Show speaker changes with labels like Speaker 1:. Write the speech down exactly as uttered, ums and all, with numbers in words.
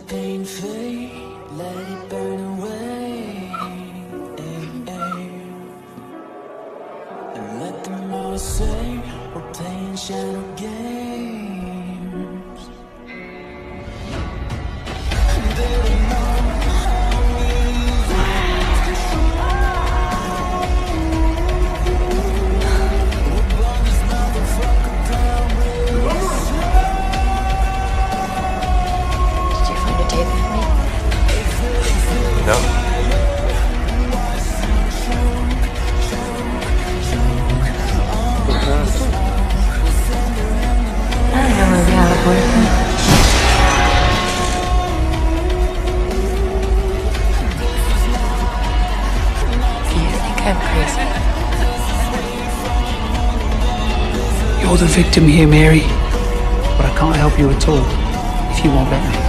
Speaker 1: pain fade, let it burn away, and let them all say we're playing shadow games. They don't know how we lose control. We'll burn this motherfucker down real slow.
Speaker 2: Did you find a date with me?
Speaker 3: No.
Speaker 2: I don't know maybe out of boyfriend. Do you think I'm crazy?
Speaker 4: You're the victim here, Mary. But I can't help you at all if you won't let me.